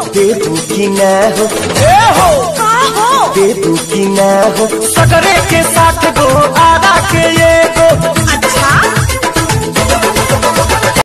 देबू की ना हो ए हो देबू की ना हो सगरे के साथ गो आ